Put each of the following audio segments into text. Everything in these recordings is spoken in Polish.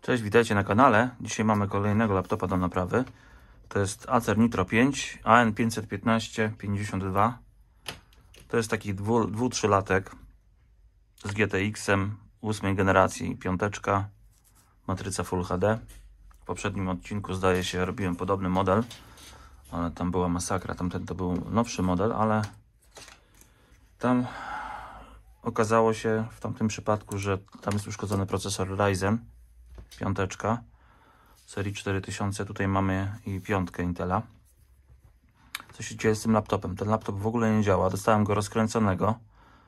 Cześć, witajcie na kanale. Dzisiaj mamy kolejnego laptopa do naprawy. To jest Acer Nitro 5 AN515-52. To jest taki 2-3-latek z GTX-em 8 generacji, piąteczka, matryca Full HD. W poprzednim odcinku, zdaje się, robiłem podobny model, ale tam była masakra. Tamten to był nowszy model, ale tam okazało się w tamtym przypadku, że tam jest uszkodzony procesor Ryzen piąteczka serii 4000. Tutaj mamy i piątkę Intela. Co się dzieje z tym laptopem? Ten laptop w ogóle nie działa. Dostałem go rozkręconego.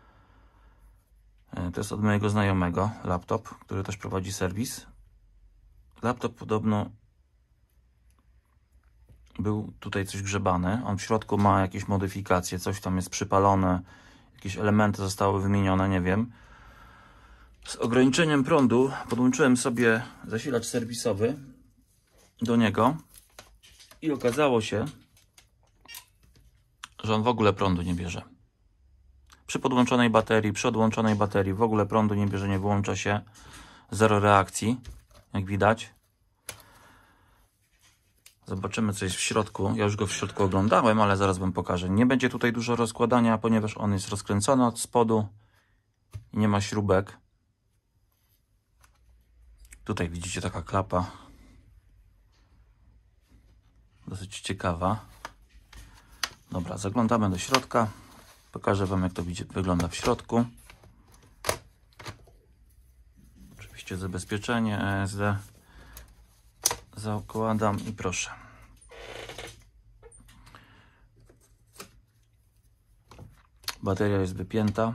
To jest od mojego znajomego laptop, który też prowadzi serwis. Laptop podobno był tutaj coś grzebany. On w środku ma jakieś modyfikacje, coś tam jest przypalone, jakieś elementy zostały wymienione, nie wiem. Z ograniczeniem prądu podłączyłem sobie zasilacz serwisowy do niego i okazało się, że on w ogóle prądu nie bierze. Przy podłączonej baterii, przy odłączonej baterii w ogóle prądu nie bierze, nie wyłącza się. Zero reakcji, jak widać. Zobaczymy, co jest w środku. Ja już go w środku oglądałem, ale zaraz wam pokażę. Nie będzie tutaj dużo rozkładania, ponieważ on jest rozkręcony od spodu i nie ma śrubek. Tutaj widzicie taka klapa. Dosyć ciekawa. Dobra, zaglądamy do środka. Pokażę wam, jak to wygląda w środku. Oczywiście zabezpieczenie ESD. Zakładam i proszę. Bateria jest wypięta.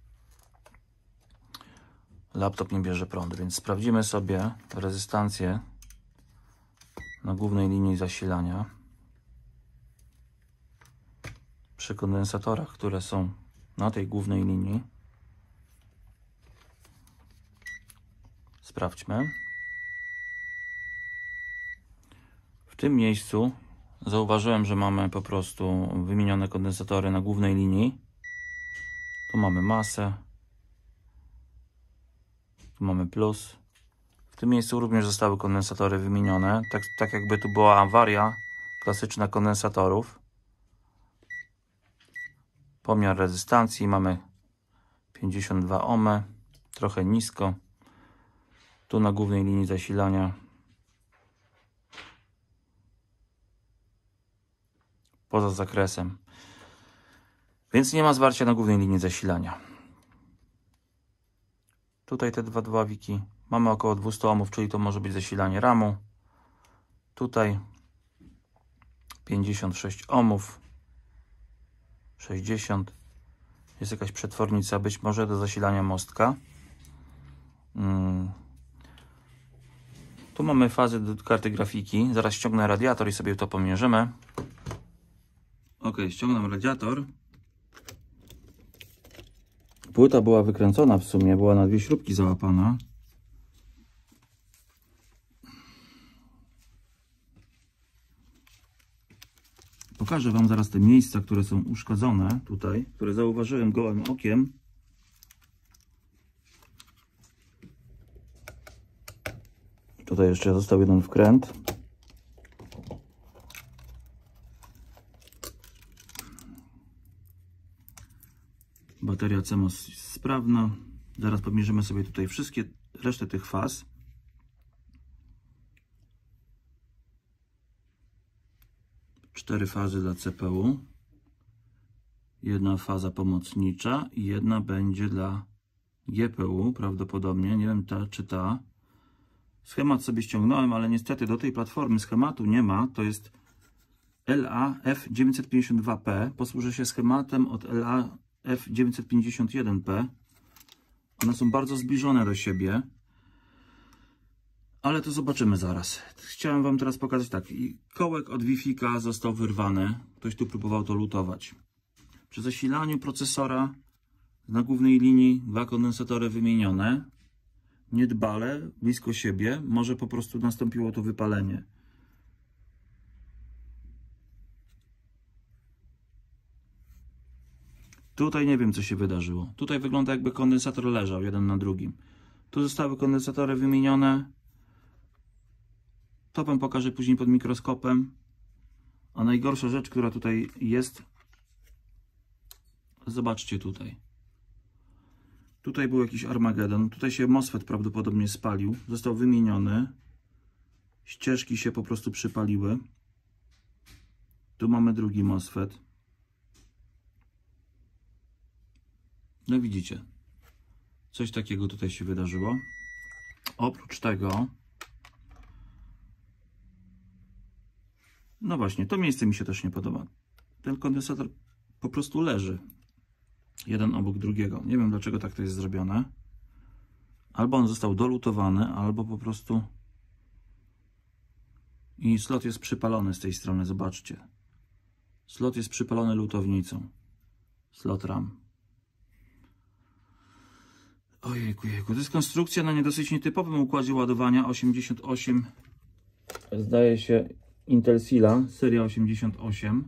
Laptop nie bierze prądu, więc sprawdzimy sobie rezystancję na głównej linii zasilania. Przy kondensatorach, które są na tej głównej linii. Sprawdźmy. W tym miejscu zauważyłem, że mamy po prostu wymienione kondensatory na głównej linii. Tu mamy masę. Tu mamy plus. W tym miejscu również zostały kondensatory wymienione. Tak jakby tu była awaria klasyczna kondensatorów. Pomiar rezystancji mamy 52 ohmy. Trochę nisko. Tu na głównej linii zasilania poza zakresem. Więc nie ma zwarcia na głównej linii zasilania. Tutaj te dwa dławiki. Mamy około 200 ohmów, czyli to może być zasilanie RAM-u. Tutaj 56 ohmów. 60. Jest jakaś przetwornica, być może do zasilania mostka. Tu mamy fazy do karty grafiki. Zaraz ściągnę radiator i sobie to pomierzymy. Ok, ściągnę radiator. Płyta była wykręcona w sumie, była na dwie śrubki załapana. Pokażę wam zaraz te miejsca, które są uszkodzone tutaj, które zauważyłem gołym okiem. Tutaj jeszcze został jeden wkręt. Bateria CMOS jest sprawna. Zaraz pomierzymy sobie tutaj resztę tych faz. Cztery fazy dla CPU. Jedna faza pomocnicza i jedna będzie dla GPU prawdopodobnie. Nie wiem czy ta. Schemat sobie ściągnąłem, ale niestety do tej platformy schematu nie ma. To jest LA-F952P. Posłużę się schematem od LA-F951P. One są bardzo zbliżone do siebie. Ale to zobaczymy zaraz. Chciałem wam teraz pokazać tak. Kołek od Wi-Fi został wyrwany. Ktoś tu próbował to lutować. Przy zasilaniu procesora na głównej linii dwa kondensatory wymienione. Niedbale, blisko siebie. Może po prostu nastąpiło to wypalenie. Tutaj nie wiem, co się wydarzyło. Tutaj wygląda, jakby kondensator leżał jeden na drugim. Tu zostały kondensatory wymienione. To Wam pokażę później pod mikroskopem. A najgorsza rzecz, która tutaj jest, zobaczcie tutaj. Tutaj był jakiś Armagedon. Tutaj się MOSFET prawdopodobnie spalił. Został wymieniony. Ścieżki się po prostu przypaliły. Tu mamy drugi MOSFET. No widzicie. Coś takiego tutaj się wydarzyło. Oprócz tego, no właśnie, to miejsce mi się też nie podoba. Ten kondensator po prostu leży. Jeden obok drugiego. Nie wiem, dlaczego tak to jest zrobione. Albo on został dolutowany, albo po prostu... I slot jest przypalony z tej strony, zobaczcie. Slot jest przypalony lutownicą. Slot RAM. Ojejku, jejku. To jest konstrukcja na dosyć nietypowym układzie ładowania 88. Zdaje się Intelsila, seria 88.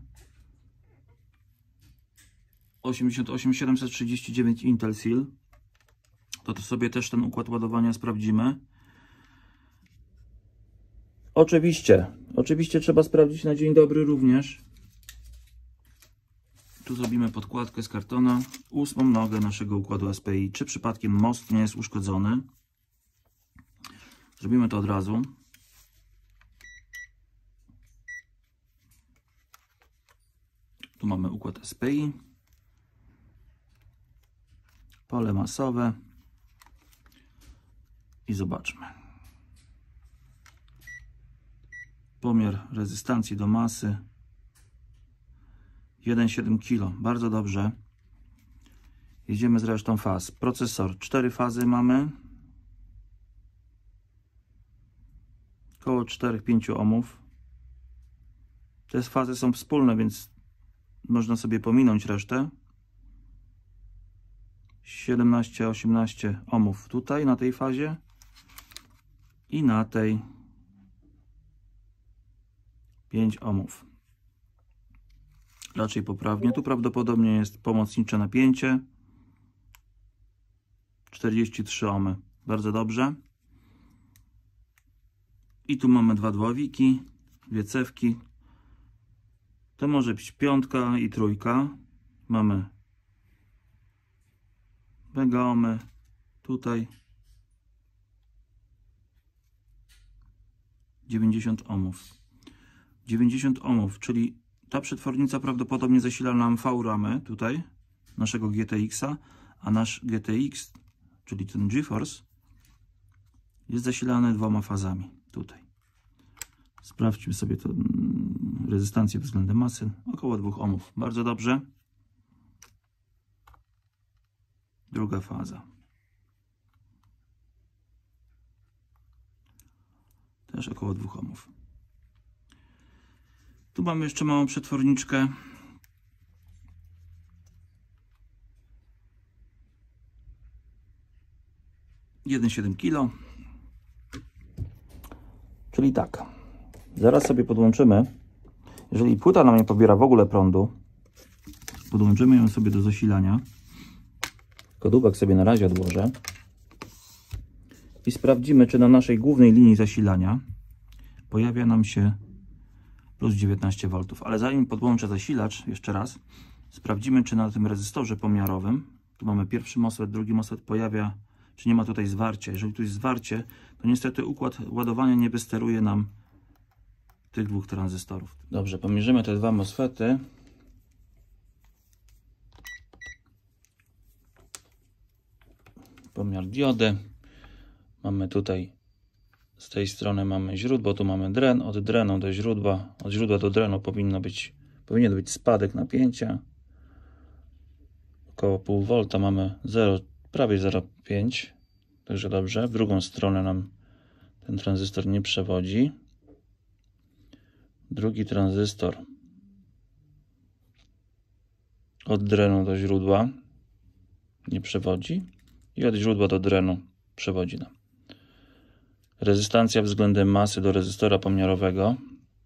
88739 Intelsil. To sobie też ten układ ładowania sprawdzimy. Oczywiście trzeba sprawdzić na dzień dobry również. Tu zrobimy podkładkę z kartona. 8. nogę naszego układu SPI. Czy przypadkiem most nie jest uszkodzony? Zrobimy to od razu. Tu mamy układ SPI. Pole masowe. I zobaczmy. Pomiar rezystancji do masy 1,7 kg. Bardzo dobrze. Jedziemy z resztą faz. Procesor. 4 fazy mamy. Koło 4-5 ohmów. Te fazy są wspólne, więc można sobie pominąć resztę. 17-18 ohmów tutaj na tej fazie i na tej 5 ohmów. Raczej poprawnie. Tu prawdopodobnie jest pomocnicze napięcie. 43 ohmy. Bardzo dobrze. I tu mamy 2 dwuowiki, 2 cewki. To może być 5 i 3. Mamy mega ohmy. Tutaj 90 ohmów. 90 ohmów, czyli ta przetwornica prawdopodobnie zasila nam V-ramy tutaj, naszego GTX-a, a nasz GTX, czyli ten GeForce, jest zasilany 2 fazami tutaj. Sprawdźmy sobie to rezystancję względem masy, około 2 ohmów. Bardzo dobrze. Druga faza. Też około 2 ohmów. Tu mamy jeszcze małą przetworniczkę. Jeden 7 kg. Czyli tak. Zaraz sobie podłączymy. Jeżeli płyta nam nie pobiera w ogóle prądu, podłączymy ją sobie do zasilania. Kodówek sobie na razie odłożę. I sprawdzimy, czy na naszej głównej linii zasilania pojawia nam się plus 19 V. Ale zanim podłączę zasilacz, jeszcze raz, sprawdzimy, czy na tym rezystorze pomiarowym, tu mamy pierwszy MOSFET, drugi MOSFET, pojawia, czy nie ma tutaj zwarcia. Jeżeli tu jest zwarcie, to niestety układ ładowania nie wysteruje nam tych 2 tranzystorów. Dobrze, pomierzymy te 2 MOSFETy. Pomiar diody. Mamy tutaj z tej strony mamy źródło, tu mamy dren, od drenu do źródła, od źródła do drenu powinien być spadek napięcia. Około 0,5 V mamy 0, prawie 0,5, także dobrze. W drugą stronę nam ten tranzystor nie przewodzi. Drugi tranzystor od drenu do źródła nie przewodzi i od źródła do drenu przewodzi nam. Rezystancja względem masy do rezystora pomiarowego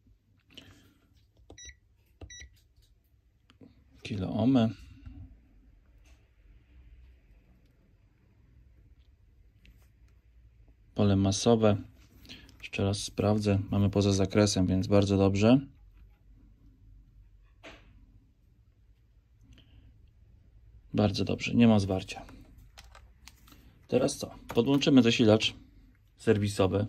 kiloohmy. Pole masowe Jeszcze raz sprawdzę. Mamy poza zakresem, więc bardzo dobrze. Bardzo dobrze, nie ma zwarcia. Teraz co? Podłączymy zasilacz serwisowy.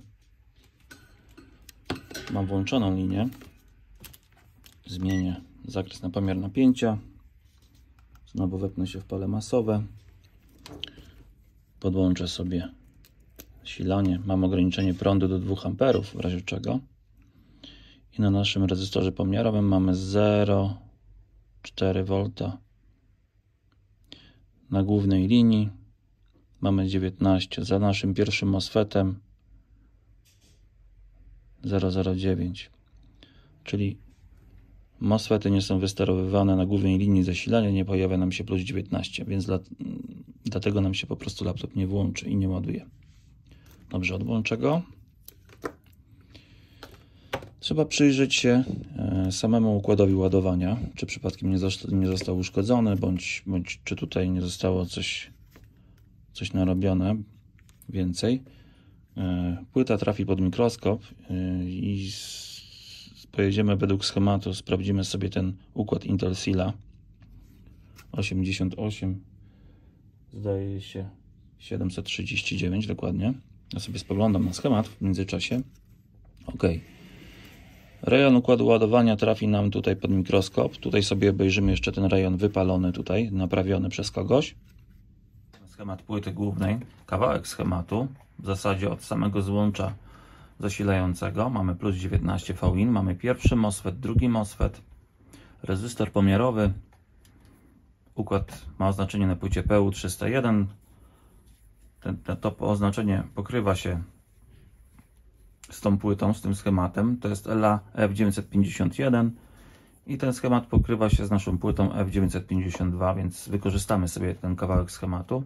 Mam włączoną linię. Zmienię zakres na pomiar napięcia. Znowu wepnę się w pole masowe. Podłączę sobie zasilanie. Mam ograniczenie prądu do 2 A, w razie czego. I na naszym rezystorze pomiarowym mamy 0,4 V. Na głównej linii mamy 19. Za naszym pierwszym MOSFETem 0,09. Czyli MOSFETy nie są wysterowywane na głównej linii zasilania, nie pojawia nam się plus 19, więc dlatego nam się po prostu laptop nie włączy i nie ładuje. Dobrze, odłączę go. Trzeba przyjrzeć się samemu układowi ładowania, czy przypadkiem nie został uszkodzony, bądź czy tutaj nie zostało coś narobione więcej. Płyta trafi pod mikroskop i pojedziemy według schematu, sprawdzimy sobie ten układ Intel Sila 88, zdaje się 739 dokładnie. Ja sobie spoglądam na schemat w międzyczasie. OK. Rejon układu ładowania trafi nam tutaj pod mikroskop. Tutaj sobie obejrzymy jeszcze ten rejon wypalony tutaj, naprawiony przez kogoś. Schemat płyty głównej, kawałek schematu, w zasadzie od samego złącza zasilającego. Mamy plus 19 VIN, mamy pierwszy MOSFET, drugi MOSFET, rezystor pomiarowy. Układ ma oznaczenie na płycie PU301. To oznaczenie pokrywa się z tą płytą, z tym schematem. To jest LA F951 i ten schemat pokrywa się z naszą płytą F952, więc wykorzystamy sobie ten kawałek schematu.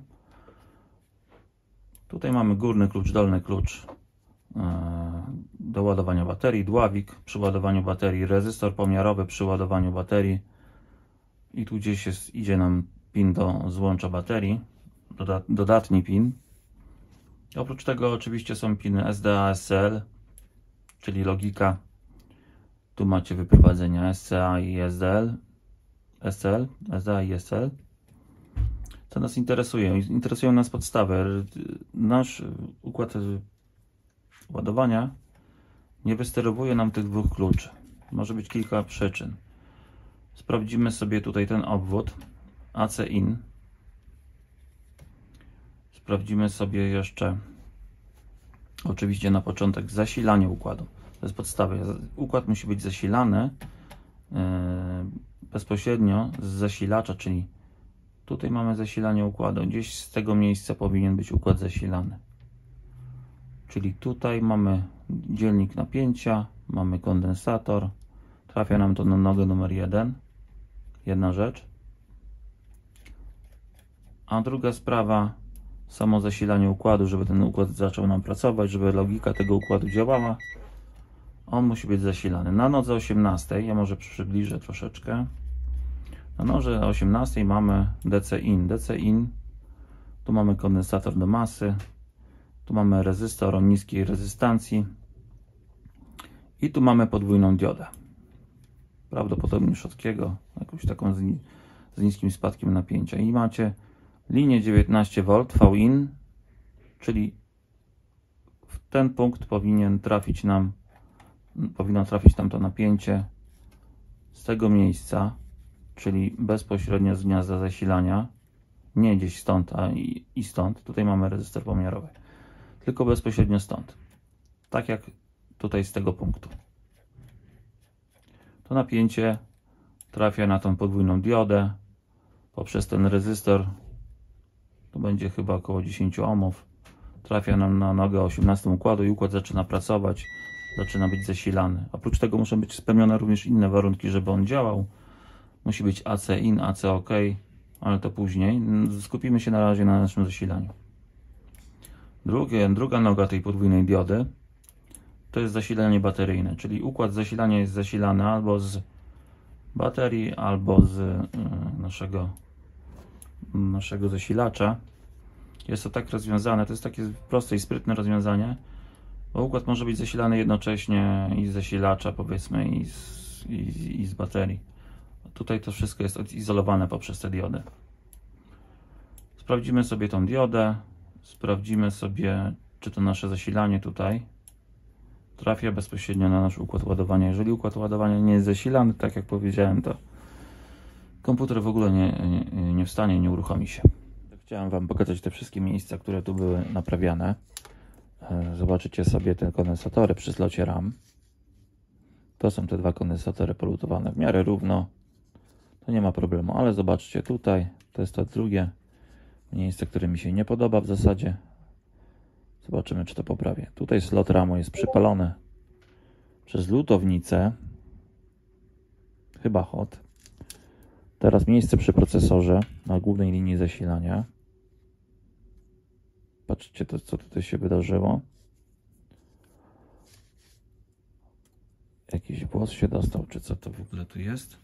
Tutaj mamy górny klucz, dolny klucz do ładowania baterii, dławik przy ładowaniu baterii, rezystor pomiarowy przy ładowaniu baterii i tu gdzieś idzie nam pin do złącza baterii, dodatni pin. Oprócz tego oczywiście są piny SDA, SCL, czyli logika. Tu macie wyprowadzenia SCA i SCL, SDA i SCL. Co nas interesuje? Interesują nas podstawy. Nasz układ ładowania nie wysterowuje nam tych dwóch kluczy. Może być kilka przyczyn. Sprawdzimy sobie tutaj ten obwód AC-IN. Sprawdzimy sobie jeszcze oczywiście na początek zasilanie układu. To jest podstawa. Układ musi być zasilany bezpośrednio z zasilacza, czyli tutaj mamy zasilanie układu. Gdzieś z tego miejsca powinien być układ zasilany. Czyli tutaj mamy dzielnik napięcia, mamy kondensator. Trafia nam to na nogę numer 1. Jedna rzecz. A druga sprawa, samo zasilanie układu, żeby ten układ zaczął nam pracować, żeby logika tego układu działała. On musi być zasilany. Na nodze 18, ja może przybliżę troszeczkę. Na nodze 18 mamy DC-IN. DC-IN, tu mamy kondensator do masy, tu mamy rezystor o niskiej rezystancji i tu mamy podwójną diodę. Prawdopodobnie Schottkiego, jakąś taką z niskim spadkiem napięcia. I macie linię 19V VIN, czyli w ten punkt powinno trafić nam to napięcie z tego miejsca, czyli bezpośrednio z gniazda zasilania, nie gdzieś stąd, a i stąd. Tutaj mamy rezystor pomiarowy, tylko bezpośrednio stąd, tak jak tutaj z tego punktu. To napięcie trafia na tą podwójną diodę poprzez ten rezystor. To będzie chyba około 10 ohmów. Trafia nam na nogę 18 układu i układ zaczyna pracować, zaczyna być zasilany. Oprócz tego muszą być spełnione również inne warunki, żeby on działał. Musi być AC-IN, AC OK, ale to później. Skupimy się na razie na naszym zasilaniu. Druga noga tej podwójnej diody to jest zasilanie bateryjne, czyli układ zasilania jest zasilany albo z baterii, albo z naszego zasilacza. Jest to tak rozwiązane, to jest takie proste i sprytne rozwiązanie. Bo układ może być zasilany jednocześnie i z zasilacza, powiedzmy, i z baterii. Tutaj to wszystko jest odizolowane poprzez te diody. Sprawdzimy sobie tą diodę. Sprawdzimy sobie, czy to nasze zasilanie tutaj trafia bezpośrednio na nasz układ ładowania. Jeżeli układ ładowania nie jest zasilany, tak jak powiedziałem, to komputer w ogóle nie wstanie, nie uruchomi się. Chciałem Wam pokazać te wszystkie miejsca, które tu były naprawiane. Zobaczycie sobie te kondensatory przy zlocie RAM. To są te dwa kondensatory polutowane w miarę równo. To nie ma problemu, ale zobaczcie tutaj, to jest to drugie miejsce, które mi się nie podoba w zasadzie. Zobaczymy, czy to poprawię. Tutaj slot RAMu jest przypalony przez lutownicę. Chyba hot. Teraz miejsce przy procesorze na głównej linii zasilania. Patrzcie, to, co tutaj się wydarzyło. Jakiś włos się dostał, czy co to w ogóle tu jest?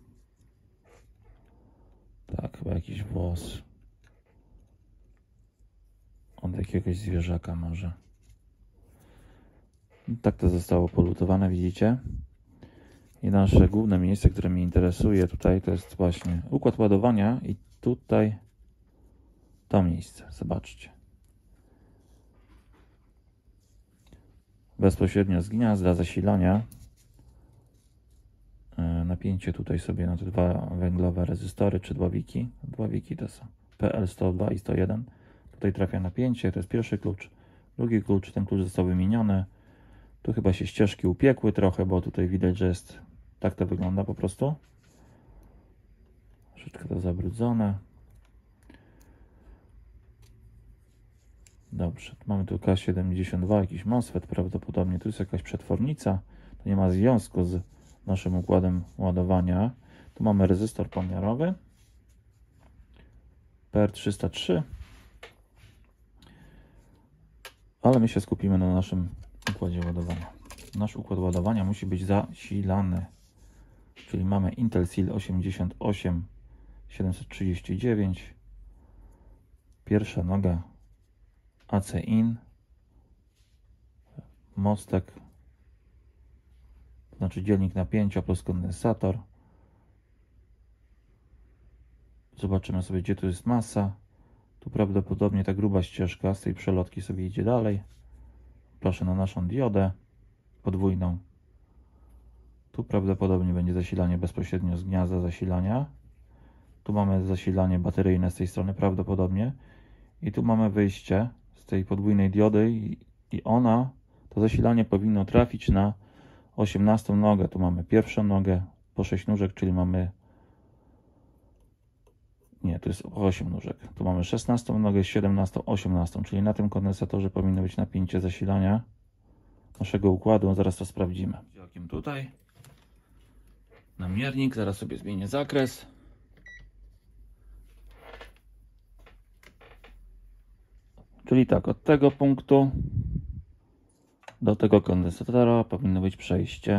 Tak, chyba jakiś włos. Od jakiegoś zwierzaka może. Tak to zostało polutowane, widzicie? I nasze główne miejsce, które mnie interesuje tutaj, to jest właśnie układ ładowania i tutaj to miejsce, zobaczcie. Bezpośrednio z gniazda zasilania. Napięcie tutaj sobie na te dwa węglowe rezystory, czy dławiki. Dławiki to są PL102 i 101. Tutaj trafia napięcie, to jest pierwszy klucz. Drugi klucz, ten klucz został wymieniony. Tu chyba się ścieżki upiekły trochę, bo tutaj widać, że jest, tak to wygląda po prostu. Troszeczkę to zabrudzone. Dobrze, mamy tu K72, jakiś MOSFET prawdopodobnie. Tu jest jakaś przetwornica. To nie ma związku z naszym układem ładowania. Tu mamy rezystor pomiarowy PR303. Ale my się skupimy na naszym układzie ładowania. Nasz układ ładowania musi być zasilany. Czyli mamy Intel SEAL 88739. Pierwsza noga AC-IN. Mostek. To znaczy dzielnik napięcia plus kondensator. Zobaczymy sobie, gdzie tu jest masa. Tu prawdopodobnie ta gruba ścieżka z tej przelotki sobie idzie dalej. Proszę na naszą diodę podwójną. Tu prawdopodobnie będzie zasilanie bezpośrednio z gniazda zasilania. Tu mamy zasilanie bateryjne z tej strony prawdopodobnie. I tu mamy wyjście z tej podwójnej diody i to zasilanie powinno trafić na 18 nogę. Tu mamy pierwszą nogę po 6 nóżek, czyli mamy... Nie, tu jest 8 nóżek. Tu mamy 16 nogę, 17, 18, czyli na tym kondensatorze powinno być napięcie zasilania naszego układu. Zaraz to sprawdzimy. Jakim tutaj? Namiernik, zaraz sobie zmienię zakres. Czyli tak, od tego punktu do tego kondensatora powinno być przejście.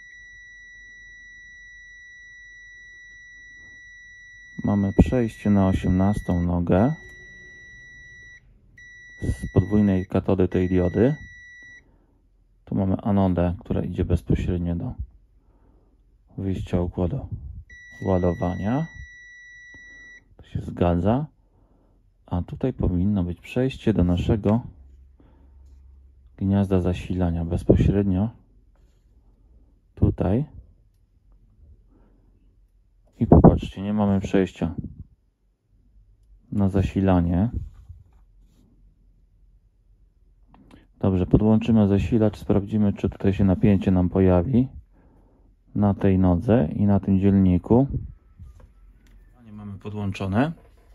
Mamy przejście na 18 nogę z podwójnej katody tej diody. Tu mamy anodę, która idzie bezpośrednio do wyjścia układu ładowania. To się zgadza. A tutaj powinno być przejście do naszego gniazda zasilania bezpośrednio tutaj. I popatrzcie, nie mamy przejścia na zasilanie. Dobrze, podłączymy zasilacz, sprawdzimy, czy tutaj się napięcie nam pojawi na tej nodze i na tym dzielniku. Mamy podłączone.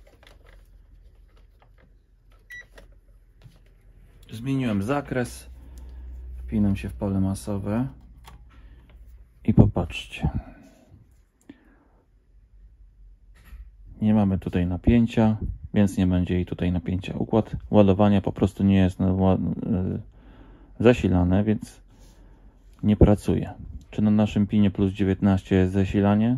Zmieniłem zakres, wpinam się w pole masowe i popatrzcie. Nie mamy tutaj napięcia, więc nie będzie i tutaj napięcia. Układ ładowania po prostu nie jest zasilany, więc nie pracuje. Czy na naszym pinie plus 19 jest zasilanie?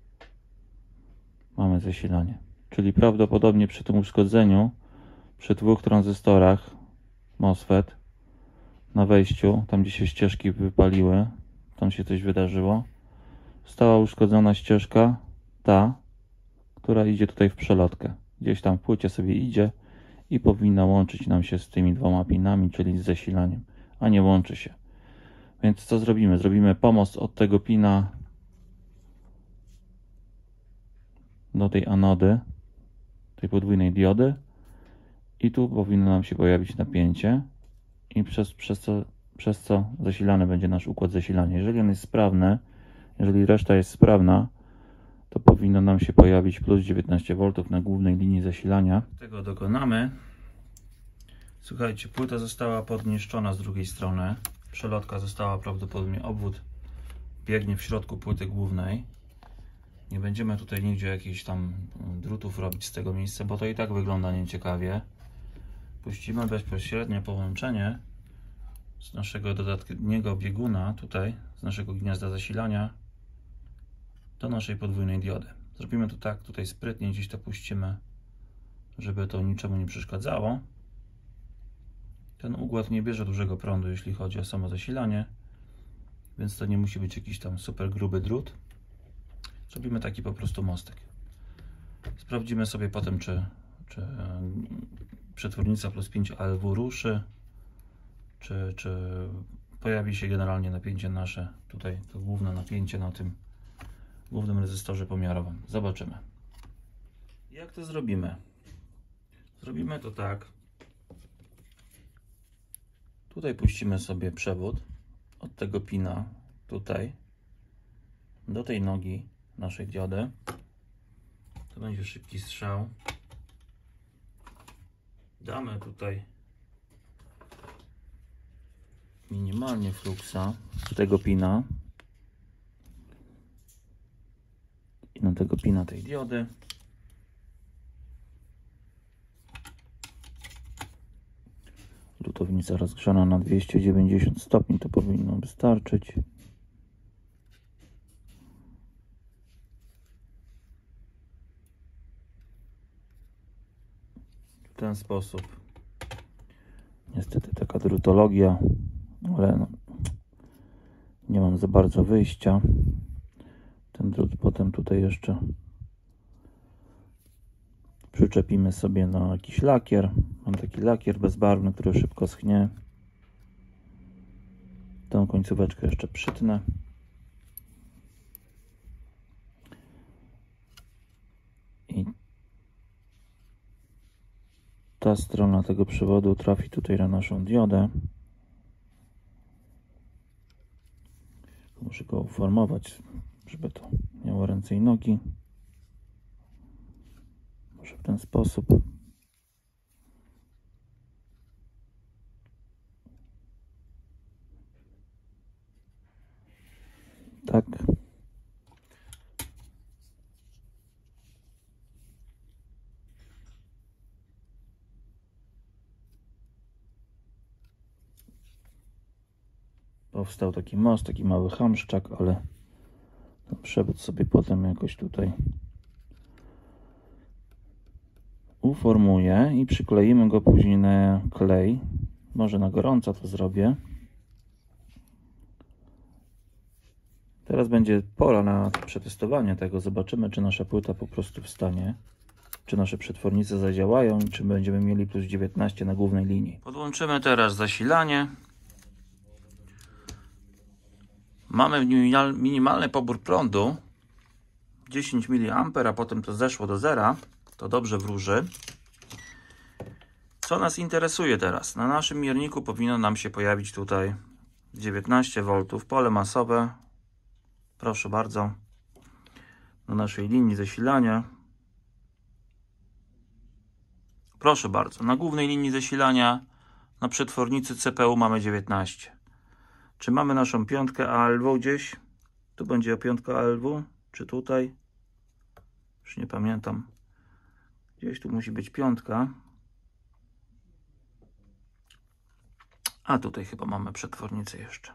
Mamy zasilanie. Czyli prawdopodobnie przy tym uszkodzeniu, przy dwóch tranzystorach MOSFET, na wejściu, tam gdzie się ścieżki wypaliły, tam się coś wydarzyło. Została uszkodzona ścieżka, ta, która idzie tutaj w przelotkę. Gdzieś tam w płycie sobie idzie i powinna łączyć nam się z tymi dwoma pinami, czyli z zasilaniem, a nie łączy się. Więc co zrobimy? Zrobimy pomost od tego pina do tej anody, tej podwójnej diody i tu powinno nam się pojawić napięcie i przez co zasilany będzie nasz układ zasilania. Jeżeli on jest sprawny, jeżeli reszta jest sprawna, to powinno nam się pojawić plus 19 V na głównej linii zasilania. Tego dokonamy. Słuchajcie, płyta została podniszczona z drugiej strony. Przelotka została prawdopodobnie, obwód biegnie w środku płyty głównej. Nie będziemy tutaj nigdzie jakichś tam drutów robić z tego miejsca, bo to i tak wygląda nieciekawie. Puścimy bezpośrednio połączenie z naszego dodatniego bieguna, tutaj, z naszego gniazda zasilania do naszej podwójnej diody. Zrobimy to tak, tutaj sprytnie gdzieś to puścimy, żeby to niczemu nie przeszkadzało. Ten układ nie bierze dużego prądu, jeśli chodzi o samo zasilanie, więc to nie musi być jakiś tam super gruby drut. Zrobimy taki po prostu mostek. Sprawdzimy sobie potem, czy przetwornica plus 5 ALW ruszy, czy pojawi się generalnie napięcie nasze, tutaj to główne napięcie na tym głównym rezystorze pomiarowym. Zobaczymy. Jak to zrobimy? Zrobimy to tak. Tutaj puścimy sobie przewód od tego pina tutaj do tej nogi naszej diody. To będzie szybki strzał. Damy tutaj minimalnie fluksa z tego pina i na tego pina tej diody. Lutownica rozgrzana na 290 stopni, to powinno wystarczyć. W ten sposób. Niestety taka drutologia, ale no, nie mam za bardzo wyjścia. Ten drut potem tutaj jeszcze przyczepimy sobie na jakiś lakier. Mam taki lakier bezbarwny, który szybko schnie. Tą końcóweczkę jeszcze przytnę. I ta strona tego przewodu trafi tutaj na naszą diodę. Muszę go uformować, żeby to miało ręce i nogi. Może w ten sposób. Tak. Powstał taki most, taki mały chamszczak, ale ten przewód sobie potem jakoś tutaj uformuję i przykleimy go później na klej. Może na gorąco to zrobię. Teraz będzie pora na przetestowanie tego. Zobaczymy, czy nasza płyta po prostu wstanie, czy nasze przetwornice zadziałają i czy będziemy mieli plus 19 na głównej linii. Podłączymy teraz zasilanie. Mamy minimalny pobór prądu 10 mA, a potem to zeszło do zera. To dobrze wróży. Co nas interesuje teraz? Na naszym mierniku powinno nam się pojawić tutaj 19 V, pole masowe. Proszę bardzo. Na naszej linii zasilania. Proszę bardzo. Na głównej linii zasilania na przetwornicy CPU mamy 19. Czy mamy naszą piątkę ALW gdzieś? Tu będzie piątka ALW? Czy tutaj? Już nie pamiętam. Gdzieś tu musi być piątka. A tutaj chyba mamy przetwornicę jeszcze.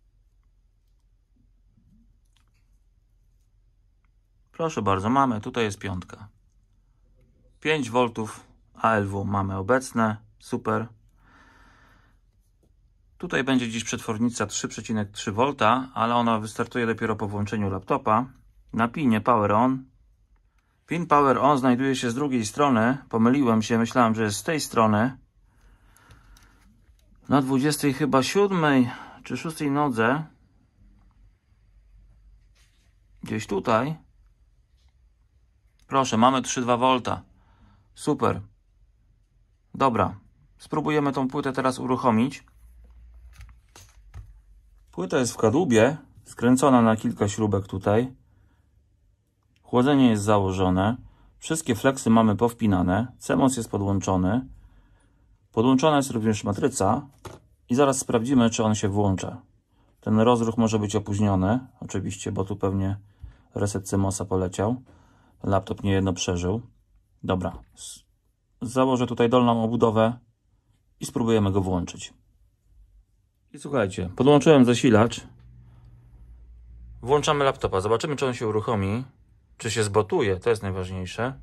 Proszę bardzo, mamy. Tutaj jest piątka. 5 V ALW mamy obecne. Super. Tutaj będzie dziś przetwornica 3,3 V, ale ona wystartuje dopiero po włączeniu laptopa. Na pinie Power On. Pin Power On znajduje się z drugiej strony. Pomyliłem się, myślałem, że jest z tej strony. Na 20 chyba 7 czy 6 nodze. Gdzieś tutaj. Proszę, mamy 3,2 V. Super. Dobra. Spróbujemy tą płytę teraz uruchomić. Płyta jest w kadłubie, skręcona na kilka śrubek tutaj. Chłodzenie jest założone. Wszystkie fleksy mamy powpinane. CMOS jest podłączony. Podłączona jest również matryca. I zaraz sprawdzimy, czy on się włącza. Ten rozruch może być opóźniony, oczywiście, bo tu pewnie reset CMOS-a poleciał. Laptop niejedno przeżył. Dobra. Założę tutaj dolną obudowę i spróbujemy go włączyć. I słuchajcie, podłączyłem zasilacz. Włączamy laptopa. Zobaczymy, czy on się uruchomi. Czy się zbotuje. To jest najważniejsze.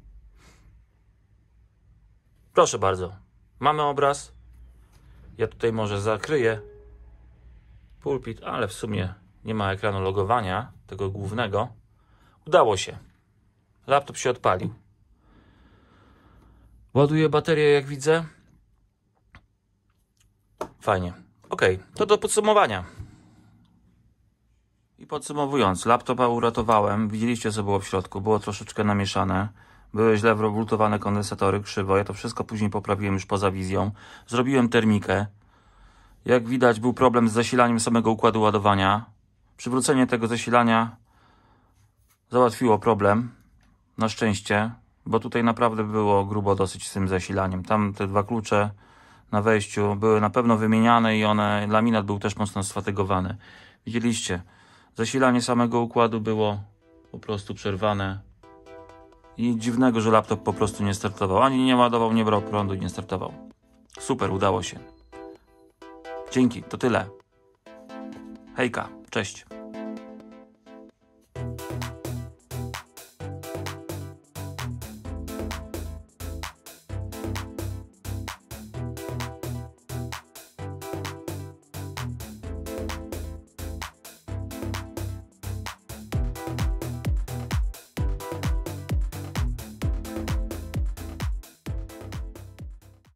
Proszę bardzo. Mamy obraz. Ja tutaj może zakryję pulpit, ale w sumie nie ma ekranu logowania, tego głównego. Udało się. Laptop się odpalił. Ładuję baterię, jak widzę. Fajnie. Ok, to do podsumowania. I podsumowując, laptopa uratowałem. Widzieliście, co było w środku. Było troszeczkę namieszane. Były źle wvoltowane kondensatory, krzywo. Ja to wszystko później poprawiłem już poza wizją. Zrobiłem termikę. Jak widać, był problem z zasilaniem samego układu ładowania. Przywrócenie tego zasilania załatwiło problem. Na szczęście, bo tutaj naprawdę było grubo dosyć z tym zasilaniem. Tam te dwa klucze na wejściu były na pewno wymieniane i laminat był też mocno sfatygowany. Widzieliście, zasilanie samego układu było po prostu przerwane. I nic dziwnego, że laptop po prostu nie startował. Ani nie ładował, nie brał prądu i nie startował. Super, udało się. Dzięki, to tyle. Hejka, cześć.